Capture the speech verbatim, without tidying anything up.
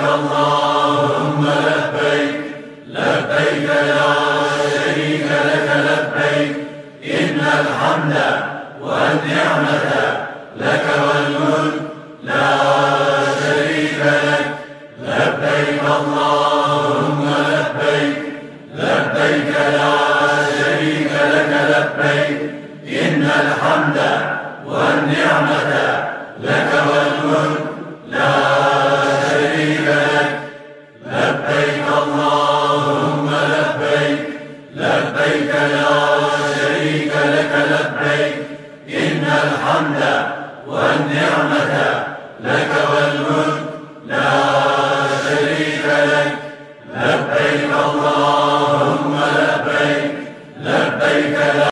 اللهم لبيك لبيك لا شريك لك لبيك إن الحمد والنعمة لك والملك لا شريك لك لبيك اللهم لبيك لبيك لا شريك لك لبيك إن الحمد والنعمة لك والملك لا شريك لك لبيك اللهم لبيك لبيك لا شريك لك لبيك إن الحمد والنعمة لك والملك لا